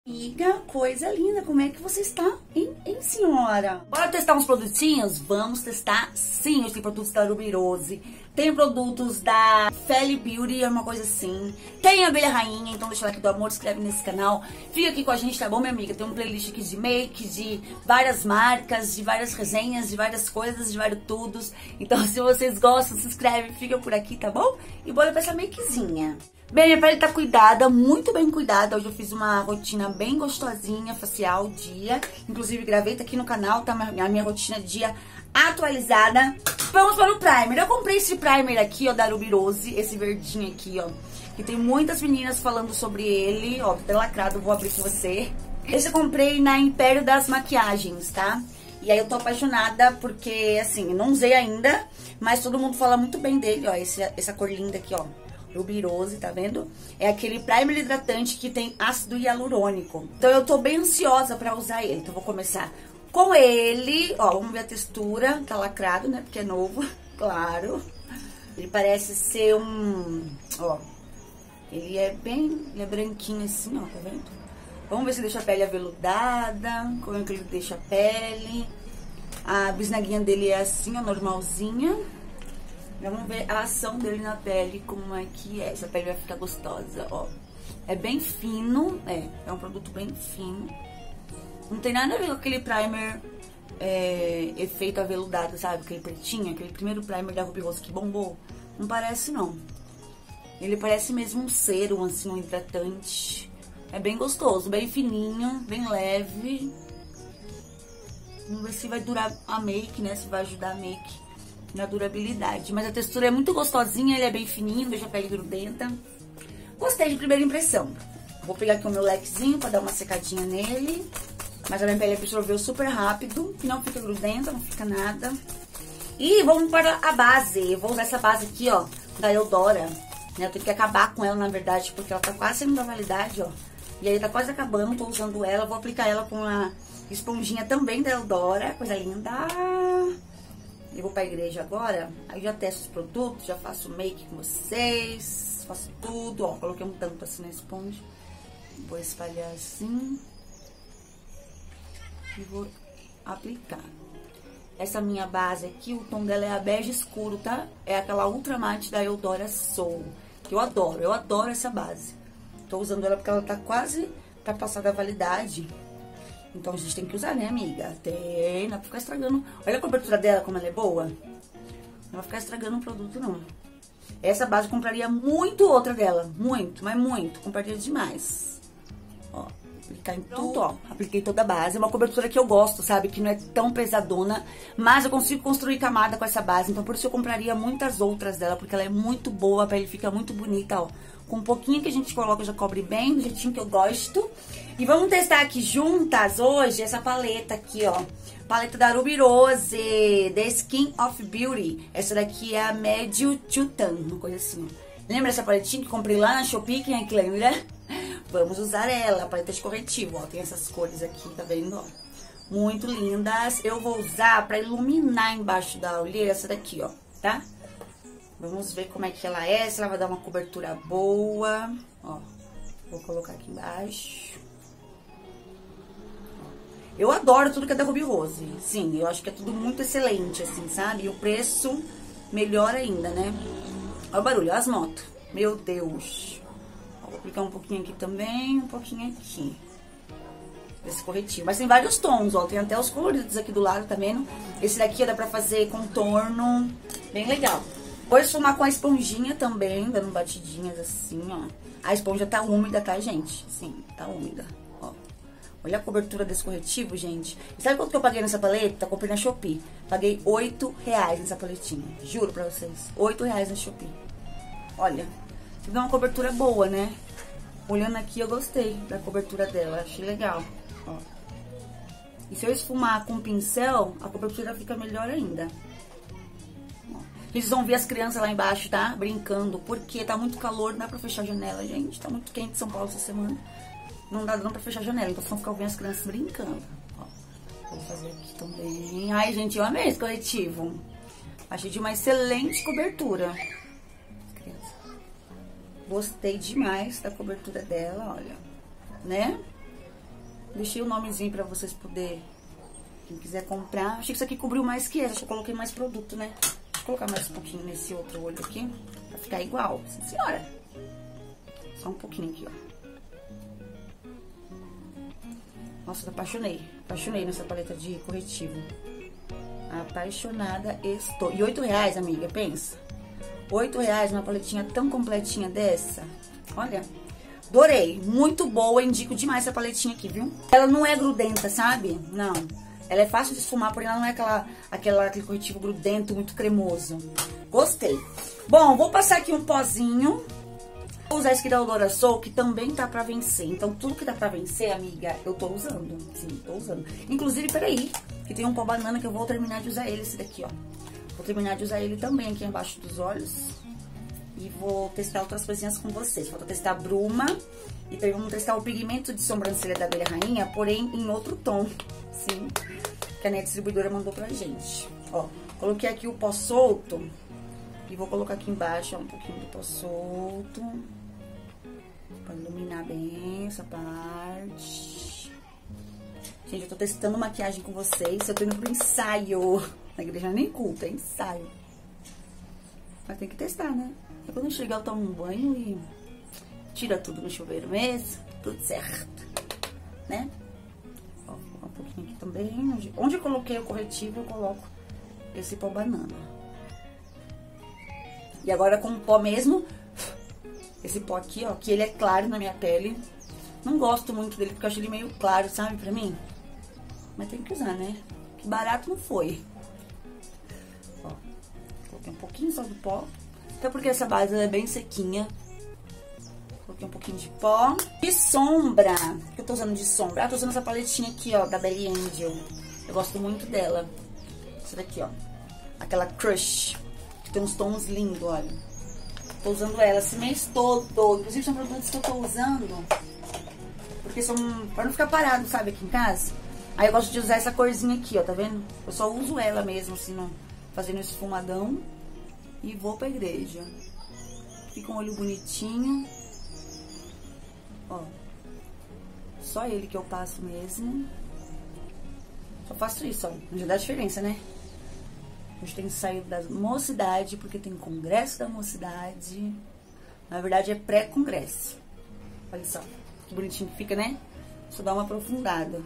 Amiga, coisa linda, como é que você está, hein, senhora? Bora testar uns produtinhos? Vamos testar sim, tem produtos da Ruby Rose, tem produtos da Feli Beauty, é uma coisa assim. Tem a Abelha Rainha, então deixa o like do amor, se inscreve nesse canal. Fica aqui com a gente, tá bom, minha amiga? Tem um playlist aqui de make, de várias marcas, de várias resenhas, de várias coisas, de vários tudos. Então se vocês gostam, se inscreve, fica por aqui, tá bom? E bora pra essa makezinha. Bem, minha pele tá cuidada, muito bem cuidada. Hoje eu fiz uma rotina bem gostosinha, facial, dia. Inclusive gravei, tá aqui no canal, tá a minha rotina dia atualizada. Vamos para o primer. Eu comprei esse primer aqui, ó, da Ruby Rose, esse verdinho aqui, ó. Que tem muitas meninas falando sobre ele, ó, tá lacrado, vou abrir com você. Esse eu comprei na Império das Maquiagens, tá? E aí eu tô apaixonada porque, assim, eu não usei ainda, mas todo mundo fala muito bem dele, ó, essa cor linda aqui, ó. Ruby Rose, tá vendo? É aquele primer hidratante que tem ácido hialurônico. Então eu tô bem ansiosa pra usar ele. Então eu vou começar com ele. Ó, vamos ver a textura. Tá lacrado, né? Porque é novo, claro. Ele parece ser um... Ó, ele é branquinho assim, ó, tá vendo? Vamos ver se deixa a pele aveludada. Como é que ele deixa a pele. A bisnaguinha dele é assim, ó, normalzinha. Vamos ver a ação dele na pele, como é que é. Essa pele vai ficar gostosa, ó. É bem fino, é um produto bem fino. Não tem nada a ver com aquele primer efeito aveludado, sabe? Aquele pretinho, aquele primeiro primer da Ruby Rose que bombou. Não parece, não. Ele parece mesmo um sérum, assim, um hidratante. É bem gostoso, bem fininho, bem leve. Vamos ver se vai durar a make, né? Se vai ajudar a make na durabilidade. Mas a textura é muito gostosinha, ele é bem fininho, deixa a pele grudenta. Gostei de primeira impressão. Vou pegar aqui o meu lequezinho pra dar uma secadinha nele. Mas a minha pele absorveu super rápido, não fica grudenta, não fica nada. E vamos para a base. Eu vou usar essa base aqui, ó, da Eudora. Eu tenho que acabar com ela, na verdade, porque ela tá quase saindo da validade, ó. E aí tá quase acabando, tô usando ela. Vou aplicar ela com a esponjinha também da Eudora, coisa linda. Eu vou pra igreja agora, aí já testo os produtos, já faço make com vocês, faço tudo, ó, coloquei um tanto assim na esponja, vou espalhar assim e vou aplicar. Essa minha base aqui, o tom dela é a bege escuro, tá? É aquela Ultra Matte da Eudora Soul, que eu adoro essa base. Tô usando ela porque ela tá quase pra passar da validade. Então a gente tem que usar, né, amiga? Tem, não vai ficar estragando. Olha a cobertura dela, como ela é boa. Não vai ficar estragando o produto, não. Essa base eu compraria muito outra dela. Muito, mas muito. Compraria demais. Ó, aplicar em tudo, ó. Apliquei toda a base. É uma cobertura que eu gosto, sabe? Que não é tão pesadona. Mas eu consigo construir camada com essa base. Então por isso eu compraria muitas outras dela. Porque ela é muito boa, a pele fica muito bonita, ó. Com um pouquinho que a gente coloca, já cobre bem, do jeitinho que eu gosto. E vamos testar aqui juntas hoje essa paleta aqui, ó. Paleta da Ruby Rose, The Skin of Beauty. Essa daqui é a Médio Tutan, uma coisa assim. Lembra essa paletinha que comprei lá na Shopee? Quem é que lembra? Vamos usar ela, a paleta de corretivo, ó. Tem essas cores aqui, tá vendo, ó? Muito lindas. Eu vou usar pra iluminar embaixo da olheira essa daqui, ó, tá? Vamos ver como é que ela é, se ela vai dar uma cobertura boa. Ó, vou colocar aqui embaixo. Eu adoro tudo que é da Ruby Rose. Sim, eu acho que é tudo muito excelente, assim, sabe? E o preço melhor ainda, né? Olha o barulho, olha as motos. Meu Deus. Ó, vou aplicar um pouquinho aqui também, um pouquinho aqui. Desse corretivo. Mas tem vários tons, ó. Tem até os coloridos aqui do lado, tá vendo? Esse daqui dá pra fazer contorno. Bem legal. Vou esfumar com a esponjinha também, dando batidinhas assim, ó. A esponja tá úmida, tá, gente? Sim, tá úmida, ó. Olha a cobertura desse corretivo, gente. E sabe quanto que eu paguei nessa paleta? Comprei na Shopee. Paguei R$8 nessa paletinha. Juro pra vocês. R$8 na Shopee. Olha, dá uma cobertura boa, né? Olhando aqui, eu gostei da cobertura dela. Achei legal, ó. E se eu esfumar com pincel, a cobertura fica melhor ainda. Eles vão ver as crianças lá embaixo, tá? Brincando, porque tá muito calor, não dá pra fechar a janela, gente. Tá muito quente em São Paulo essa semana. Não dá pra fechar a janela, então vocês vão ficar ouvindo as crianças brincando. Ó, vou fazer aqui também. Ai, gente, eu amei esse corretivo. Achei de uma excelente cobertura. Gostei demais da cobertura dela, olha. Né? Deixei o nomezinho pra vocês poderem, quem quiser comprar. Achei que isso aqui cobriu mais que essa, acho que eu coloquei mais produto, né? Vou colocar mais um pouquinho nesse outro olho aqui, pra ficar igual. Sim, senhora. Só um pouquinho aqui, ó. Nossa, eu apaixonei. Apaixonei nessa paleta de corretivo. Apaixonada estou. E R$8, amiga, pensa. R$8 uma paletinha tão completinha dessa. Olha, adorei. Muito boa, indico demais essa paletinha aqui, viu? Ela não é grudenta, sabe? Não. Ela é fácil de esfumar, porém ela não é aquele corretivo grudento, muito cremoso. Gostei. Bom, vou passar aqui um pozinho. Vou usar esse aqui da Aurora Soul, que também tá pra vencer. Então, tudo que tá pra vencer, amiga, eu tô usando. Sim, tô usando. Inclusive, peraí, que tem um pó banana que eu vou terminar de usar ele, esse daqui, ó. Vou terminar de usar ele também aqui embaixo dos olhos. E vou testar outras coisinhas com vocês. Vou testar a bruma. E também vamos testar o pigmento de sobrancelha da Abelha Rainha, porém em outro tom. Sim, que a minha distribuidora mandou pra gente. Ó, coloquei aqui o pó solto. E vou colocar aqui embaixo, ó, um pouquinho do pó solto. Pra iluminar bem essa parte. Gente, eu tô testando maquiagem com vocês. Eu tô indo pro ensaio. Na igreja nem culto, é ensaio. Mas tem que testar, né? E quando eu chegar, eu tomo um banho e tira tudo no chuveiro mesmo. Tudo certo, né? Ó, um pouquinho aqui também. Onde eu coloquei o corretivo, eu coloco esse pó banana. E agora com o pó mesmo, esse pó aqui, ó, que ele é claro na minha pele. Não gosto muito dele, porque eu acho ele meio claro, sabe, pra mim? Mas tem que usar, né? Que barato não foi. Ó, coloquei um pouquinho só do pó. Até porque essa base é bem sequinha. Coloquei um pouquinho de pó. De sombra, o que eu tô usando de sombra? Ah, tô usando essa paletinha aqui, ó, da Belly Angel. Eu gosto muito dela. Essa daqui, ó. Aquela Crush. Que tem uns tons lindos, olha. Tô usando ela esse mês todo. Inclusive, são produtos que eu tô usando porque são pra não ficar parado, sabe, aqui em casa. Aí eu gosto de usar essa corzinha aqui, ó, tá vendo? Eu só uso ela mesmo, assim, fazendo esfumadão. E vou pra igreja. Fica um olho bonitinho. Ó. Só ele que eu passo mesmo. Só faço isso, ó. Não já dá diferença, né? Hoje tem saído da mocidade, porque tem congresso da mocidade. Na verdade, é pré-congresso. Olha só, que bonitinho que fica, né? Deixa eu dar uma aprofundada.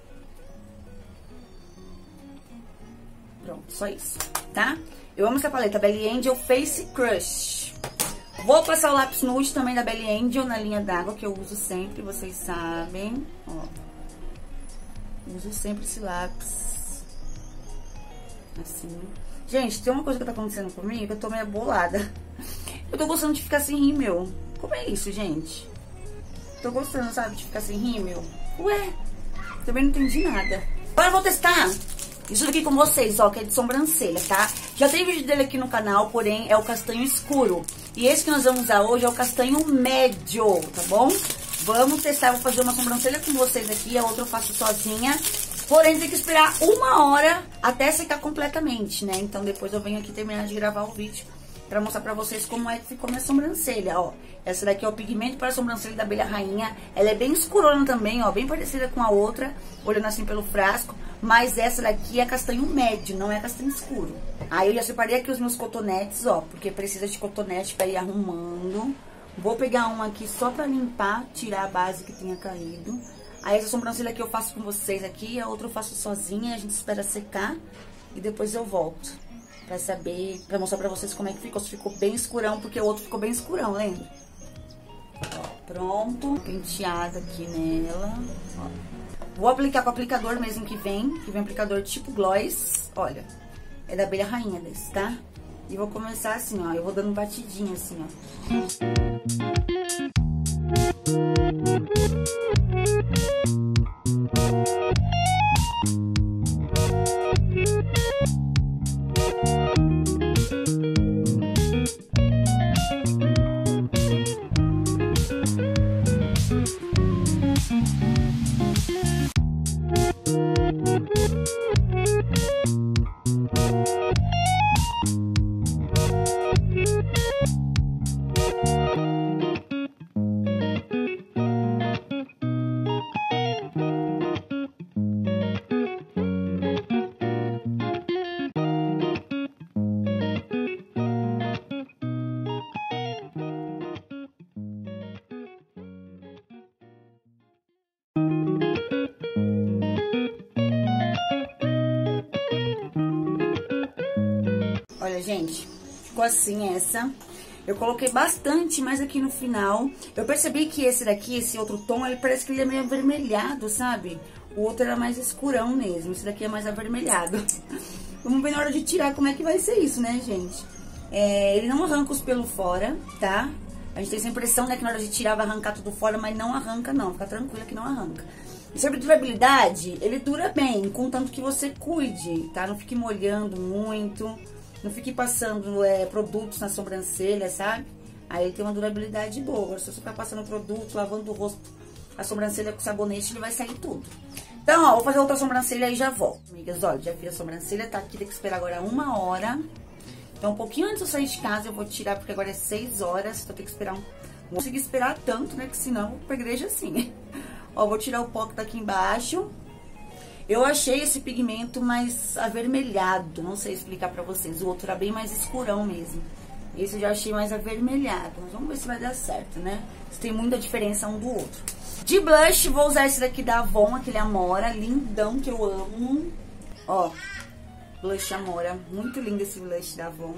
Pronto, só isso, tá? Eu amo essa paleta, Belly Angel Face Crush. Vou passar o lápis nude também da Belly Angel na linha d'água, que eu uso sempre, vocês sabem. Ó, uso sempre esse lápis. Assim. Gente, tem uma coisa que tá acontecendo comigo, que eu tô meio bolada. Eu tô gostando de ficar sem rímel. Como é isso, gente? Tô gostando, sabe, de ficar sem rímel. Ué, também não entendi nada. Agora eu vou testar isso daqui com vocês, ó, que é de sobrancelha, tá? Já tem vídeo dele aqui no canal, porém é o castanho escuro. E esse que nós vamos usar hoje é o castanho médio, tá bom? Vamos testar, vou fazer uma sobrancelha com vocês aqui, a outra eu faço sozinha. Porém, tem que esperar 1 hora até secar completamente, né? Então, depois eu venho aqui terminar de gravar o vídeo pra mostrar pra vocês como é que ficou minha sobrancelha, ó. Essa daqui é o pigmento para a sobrancelha da Abelha Rainha. Ela é bem escurona também, ó, bem parecida com a outra, olhando assim pelo frasco. Mas essa daqui é castanho médio, não é castanho escuro. Aí eu já separei aqui os meus cotonetes, ó, porque precisa de cotonete pra ir arrumando. Vou pegar um aqui só pra limpar, tirar a base que tenha caído. Aí essa sobrancelha aqui eu faço com vocês aqui, a outra eu faço sozinha, a gente espera secar e depois eu volto. Pra saber, pra mostrar pra vocês como é que ficou, se ficou bem escurão, porque o outro ficou bem escurão, lembra? Ó, pronto, penteado aqui nela, ó. Vou aplicar com o aplicador mesmo que vem um aplicador tipo gloss, olha, é da Abelha Rainha desse, tá? E vou começar assim, ó, eu vou dando batidinha assim, ó. gente, ficou assim essa. Eu coloquei bastante, mas aqui no final, eu percebi que esse daqui, esse outro tom, ele parece que ele é meio avermelhado, sabe? O outro era mais escurão mesmo, esse daqui é mais avermelhado. Vamos ver na hora de tirar como é que vai ser isso, né, gente? Ele não arranca os pelos fora, tá? A gente tem essa impressão, né, que na hora de tirar vai arrancar tudo fora, mas não arranca não, fica tranquila que não arranca. E sobre durabilidade, ele dura bem, contanto que você cuide, tá? Não fique molhando muito, não fique passando produtos na sobrancelha, sabe? Aí ele tem uma durabilidade boa. Agora, se você ficar passando produto, lavando o rosto, a sobrancelha com sabonete, ele vai sair tudo. Então, ó, vou fazer outra sobrancelha e já volto. Amigas, olha, já fiz a sobrancelha, tá aqui, tem que esperar agora 1 hora. Então, um pouquinho antes de eu sair de casa, eu vou tirar, porque agora é 6 horas, então eu tenho que esperar Não vou conseguir esperar tanto, né, que senão eu vou pra igreja assim. Ó, vou tirar o pó que tá aqui embaixo. Eu achei esse pigmento mais avermelhado, não sei explicar pra vocês. O outro era bem mais escurão mesmo. Esse eu já achei mais avermelhado, mas vamos ver se vai dar certo, né? Se tem muita diferença um do outro. De blush, vou usar esse daqui da Avon, aquele Amora, lindão, que eu amo. Ó, blush Amora, muito lindo esse blush da Avon.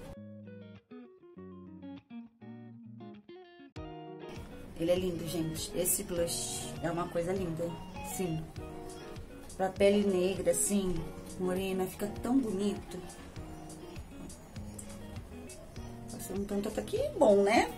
Ele é lindo, gente. Esse blush é uma coisa linda, sim. Pra pele negra, assim, morena, fica tão bonito. Passando um tanto até aqui, bom, né?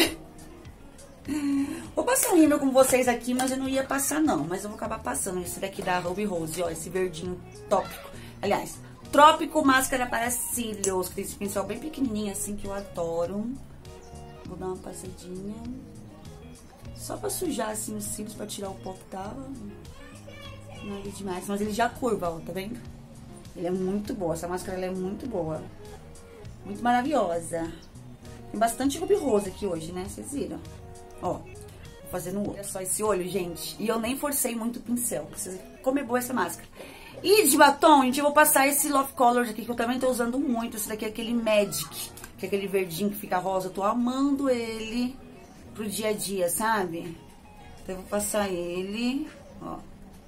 Vou passar um rímel com vocês aqui, mas eu não ia passar não. Mas eu vou acabar passando esse daqui da Ruby Rose, ó, esse verdinho tópico. Aliás, Trópico Máscara para Cílios, que tem esse pincel bem pequenininho assim, que eu adoro. Vou dar uma passadinha. Só pra sujar assim os cílios, pra tirar o pó que tava. Nada demais, mas ele já curva, ó, tá vendo? Ele é muito boa, essa máscara ela é muito boa. Muito maravilhosa. Tem bastante Ruby Rose aqui hoje, né? Vocês viram? Ó, vou fazer no olho. Olha só esse olho, gente. E eu nem forcei muito o pincel, pra vocês verem como é boa essa máscara. E de batom, gente, eu vou passar esse Love Colors aqui, que eu também tô usando muito. Esse daqui é aquele Magic, que é aquele verdinho que fica rosa. Eu tô amando ele pro dia a dia, sabe? Então eu vou passar ele, ó.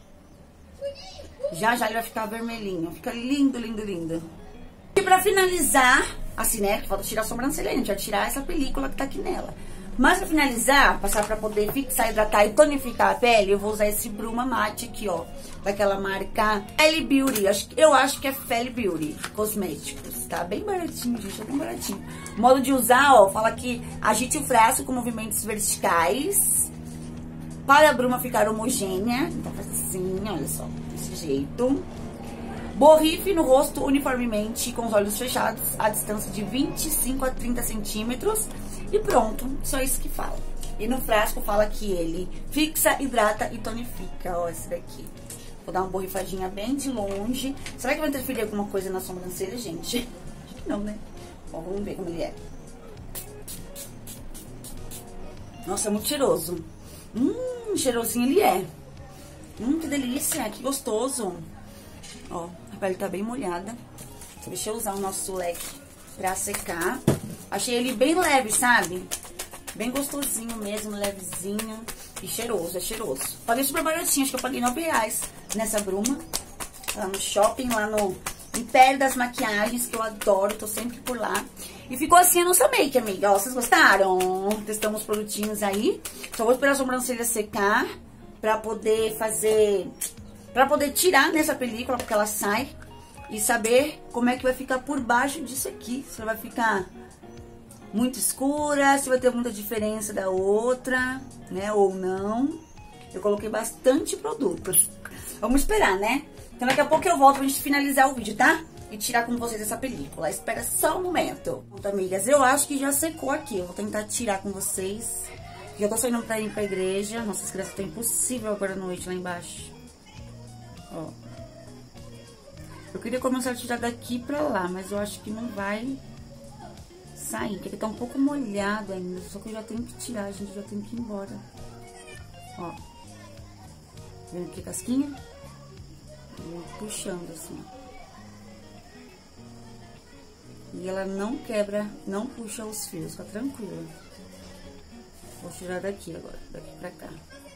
Já já ele vai ficar vermelhinho. Fica lindo, lindo, lindo. E pra finalizar, assim, né? Falta tirar a sobrancelha, a gente vai tirar essa película que tá aqui nela. Mas pra finalizar, passar pra poder fixar, hidratar e tonificar a pele, eu vou usar esse Bruma Matte aqui, ó. Daquela marca Feli Beauty. Eu acho que é Feli Beauty Cosméticos, tá? Bem baratinho, gente, é bem baratinho. O modo de usar, ó, fala que agite o frasco com movimentos verticais para a bruma ficar homogênea. Então faz assim, olha só, desse jeito. Borrife no rosto uniformemente com os olhos fechados a distância de 25 a 30 centímetros. E pronto, só isso que fala. E no frasco fala que ele fixa, hidrata e tonifica, ó, esse daqui. Vou dar uma borrifadinha bem de longe. Será que vai interferir alguma coisa na sobrancelha, gente? Acho que não, né? Ó, vamos ver como ele é. Nossa, é muito cheiroso. Cheirosinho ele é. Que delícia, que gostoso. Ó, a pele tá bem molhada. Deixa eu usar o nosso leque pra secar. Achei ele bem leve, sabe? Bem gostosinho mesmo, levezinho. E cheiroso, é cheiroso. Paguei super baratinho, acho que eu paguei R$9 nessa bruma. Lá no shopping, lá no Império das Maquiagens, que eu adoro, tô sempre por lá. E ficou assim a nossa make, amiga. Ó, vocês gostaram? Testamos os produtinhos aí. Só vou esperar a sobrancelha secar pra poder fazer... Pra poder tirar nessa película, porque ela sai. E saber como é que vai ficar por baixo disso aqui. Se ela vai ficar muito escura, se vai ter muita diferença da outra, né? Ou não. Eu coloquei bastante produtos. Vamos esperar, né? Então daqui a pouco eu volto pra gente finalizar o vídeo, tá? E tirar com vocês essa película. Espera só um momento. Pronto, amigas, eu acho que já secou aqui. Eu vou tentar tirar com vocês. Já tô saindo pra ir pra igreja. Nossa, esse criança tá impossível agora à noite lá embaixo. Ó. Eu queria começar a tirar daqui pra lá, mas eu acho que não vai sair, porque ele tá um pouco molhado ainda. Só que eu já tenho que tirar, a gente já tem que ir embora. Ó. Vendo aqui a casquinha? Vou puxando assim. E ela não quebra, não puxa os fios, tá tranquilo. Vou tirar daqui agora, daqui pra cá.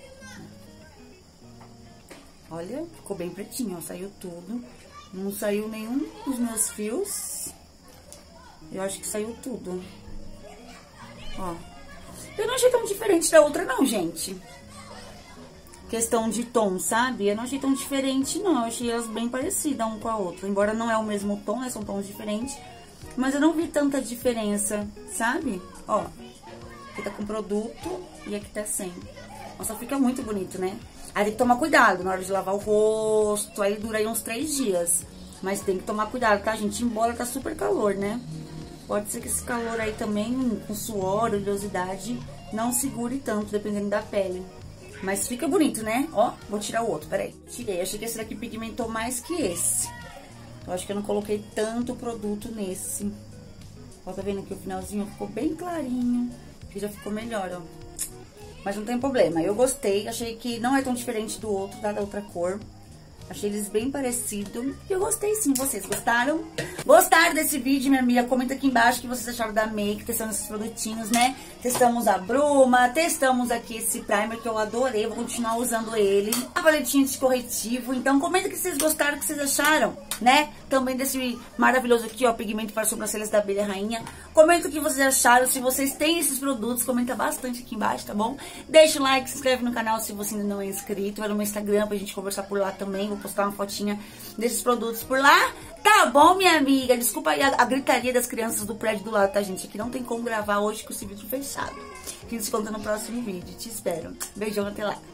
Olha, ficou bem pretinho, ó, saiu tudo. Não saiu nenhum dos meus fios. Eu acho que saiu tudo. Ó. Eu não achei tão diferente da outra, não, gente. Questão de tom, sabe? Eu não achei tão diferente, não. Eu achei elas bem parecidas uma com a outra. Embora não é o mesmo tom, né? São tons diferentes. Mas eu não vi tanta diferença, sabe? Ó. Aqui tá com produto e aqui tá sem. Nossa, fica muito bonito, né? Aí tem que tomar cuidado na hora de lavar o rosto. Aí dura aí uns 3 dias. Mas tem que tomar cuidado, tá, gente? Embora tá super calor, né? Pode ser que esse calor aí também, com suor, oleosidade, não segure tanto, dependendo da pele. Mas fica bonito, né? Ó, vou tirar o outro, peraí. Tirei, achei que esse daqui pigmentou mais que esse. Eu acho que eu não coloquei tanto produto nesse. Ó, tá vendo que o finalzinho ficou bem clarinho. Aqui já ficou melhor, ó. Mas não tem problema, eu gostei. Achei que não é tão diferente do outro, da outra cor. Achei eles bem parecidos. E eu gostei sim. Vocês gostaram? Gostaram desse vídeo, minha amiga? Comenta aqui embaixo o que vocês acharam da make, testando esses produtinhos, né? Testamos a bruma, testamos aqui esse primer que eu adorei. Vou continuar usando ele. A paletinha de corretivo. Então comenta que vocês gostaram, o que vocês acharam, né? Também desse maravilhoso aqui, ó, pigmento para sobrancelhas da abelha rainha. Comenta o que vocês acharam. Se vocês têm esses produtos, comenta bastante aqui embaixo, tá bom? Deixa o like, se inscreve no canal se você ainda não é inscrito. Vai no meu Instagram pra gente conversar por lá também. Vou postar uma fotinha desses produtos por lá. Tá bom, minha amiga? Desculpa aí a gritaria das crianças do prédio do lado, tá, gente? Aqui não tem como gravar hoje com esse vídeo fechado. A gente se conta no próximo vídeo. Te espero. Beijão, até lá.